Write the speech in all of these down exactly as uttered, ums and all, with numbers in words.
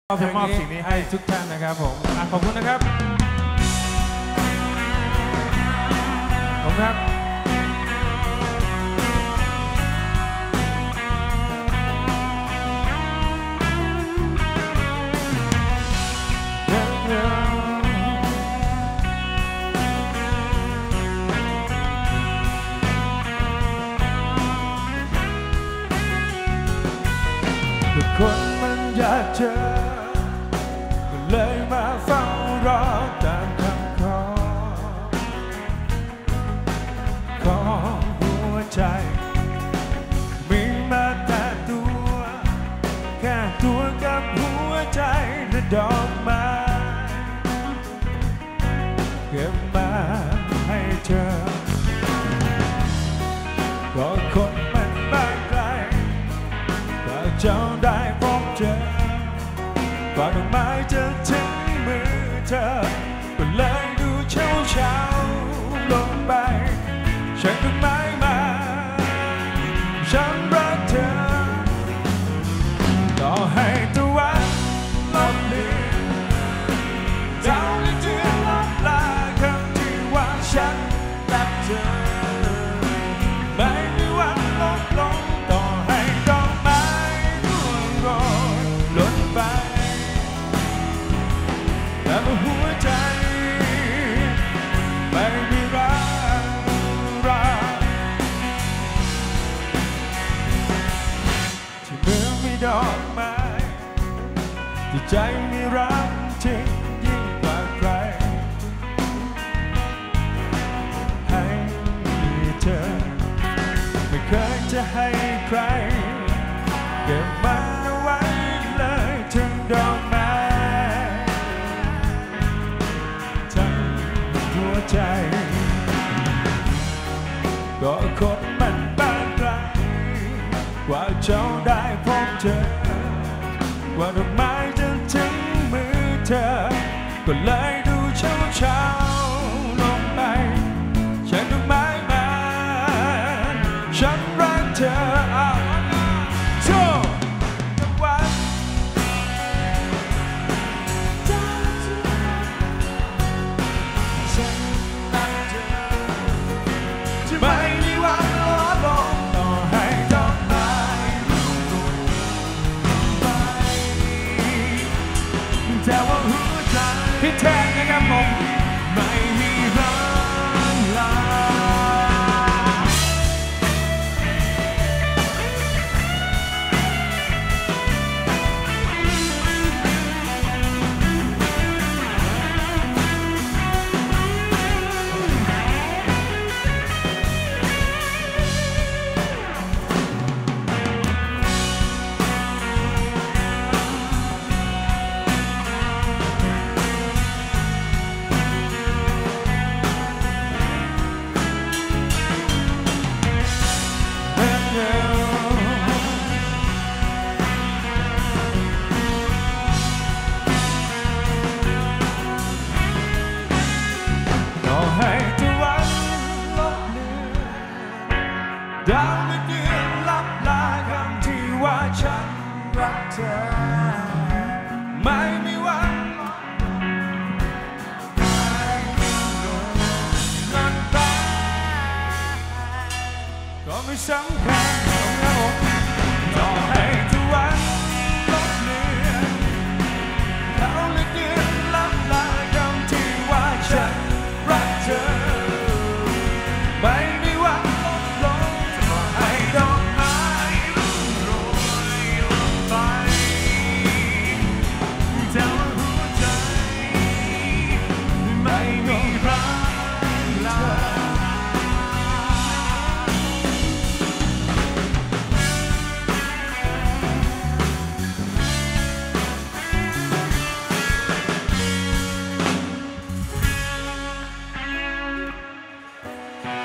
จะมอบสิ่งนี้ให้ทุกท่านนะครับผมขอบคุณนะครับขอบคุณครับทุกคนมันอยากเจอก็เลยมาเฝ้ารอตามคำขอของหัวใจมีมาแต่ตัวแค่ตัวกับหัวใจและดอกไม้เก็บมาให้เธอก็คนมันบางไกลแต่เจ้าได้พบเจอกว่าดอกไม้จะถึงมือเธอก็เลยดูเช้าเช้าลงไปฉันดอกไม้มาฉันรักเธอต่อให้ตะวันลบเลือนดาวและเดือนลบลาคำที่ว่าฉันรักเธอไม่มีวันลดลงต่อให้ดอกไม้ร่วงโรยหล่นไปแต่หัวใจไม่มีรักรักที่เมื่อมีดอกไม้ที่ใจมีรักจริงยิ่งกว่าใครให้เธอไม่เคยจะให้ใครเก็บมันเอาไว้เลยถึงดอกไม้ใจก็คนมันบางไกลกว่าเจ้าได้พบเจอกว่าดอกไม้จะถึงมือเธอก็เลยดูเช้าเช้าลงไปฉันดอกไม้มาฉันรักเธอโชว์ตะวันไม่มีวันลดลงต่อให้ดอกไม้ร่วงโรยไปแต่ว่าหัวใจพี่แทนนะครับผมไม่มีรักลาดาวและเดือนลับลาคำที่ว่าฉันรักเธอไม่มีวันลันไปก็ไม่สำคัญต่อให้ทุกวันลบเลือนดาวและเดือนลับลาคำที่ว่าฉันรักเธอไม่มีวัน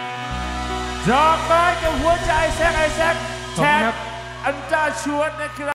ดอกไม้กับหัวใจแซกไอแซกแทนอันจาชวนนะครับ